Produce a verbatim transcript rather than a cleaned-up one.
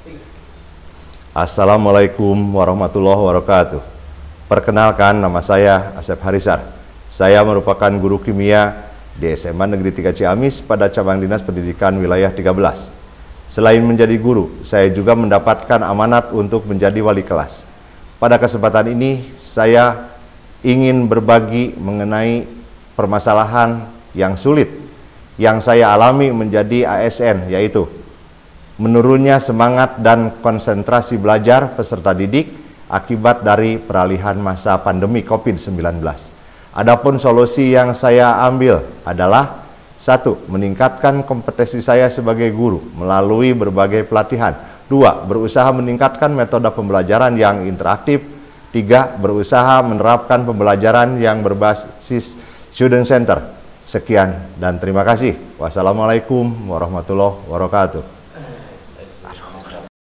Assalamualaikum warahmatullahi wabarakatuh. Perkenalkan, nama saya Asep Harisar. Saya merupakan guru kimia di S M A Negeri tiga Ciamis pada cabang Dinas Pendidikan Wilayah tiga belas. Selain menjadi guru, saya juga mendapatkan amanat untuk menjadi wali kelas. Pada kesempatan ini, saya ingin berbagi mengenai permasalahan yang sulit yang saya alami menjadi A S N, yaitu menurunnya semangat dan konsentrasi belajar peserta didik akibat dari peralihan masa pandemi COVID sembilan belas. Adapun solusi yang saya ambil adalah satu, meningkatkan kompetensi saya sebagai guru melalui berbagai pelatihan. Dua, berusaha meningkatkan metode pembelajaran yang interaktif. Tiga, berusaha menerapkan pembelajaran yang berbasis student center. Sekian dan terima kasih. Wassalamualaikum warahmatullahi wabarakatuh.